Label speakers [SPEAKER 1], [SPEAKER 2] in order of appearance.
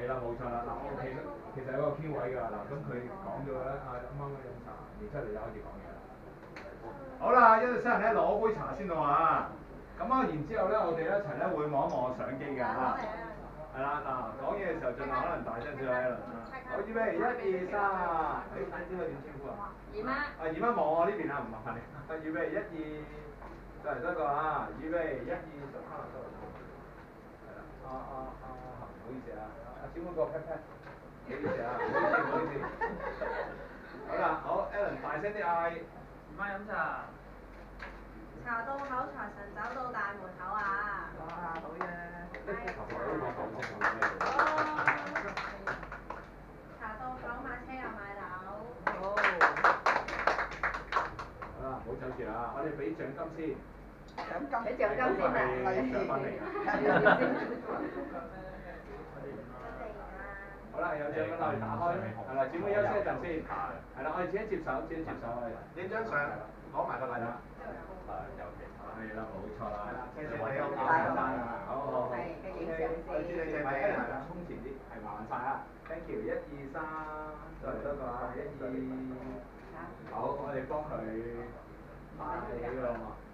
[SPEAKER 1] 係啦，冇錯啦。嗱，我其實有個 Q 位㗎嗱，咁佢講咗啦，啱啱飲茶，然之後你就開始講嘢啦。好啦，一對新人咧攞杯茶先啦嘛。咁啊，然之後咧，我哋一齊咧會望一望個相機㗎嚇。係啦，嗱，講嘢嘅時候盡量可能大聲少少啦。好，預備，1、2、3。誒，知道點稱呼啊？姨媽。啊，姨媽望我呢邊啊，唔麻煩你。預備，1、2，再嚟多個啊！預備，1、2，就係啦。唔好意思啊，小妹個 pat pat，唔好意思啊，唔好意思。好啦，好 ，Alan 大聲啲嗌，姨媽飲茶。
[SPEAKER 2] 茶到口，財神走到大門口啊！
[SPEAKER 3] 哇，好嘢！
[SPEAKER 2] 茶到口，買車又買樓。
[SPEAKER 3] 好。
[SPEAKER 1] 好啦，唔好走住啦，我哋俾獎金先。
[SPEAKER 3] 獎金。
[SPEAKER 4] 俾獎金先啊！
[SPEAKER 1] 獎品嚟好啦，有獎品我哋打開，係啦，姊妹休息一陣先，係啦，我哋自己接手，我哋影張相，攞埋個禮物。係啦，冇錯啦。謝謝你，好簡單啊，好。
[SPEAKER 4] 係，嘅影相先。
[SPEAKER 1] 我知你哋係啦，衝前啲，係麻煩晒啊 ，thank you，1、2、3，再嚟多個啊，1、2，好，我哋幫佢擺起㗎啦嘛。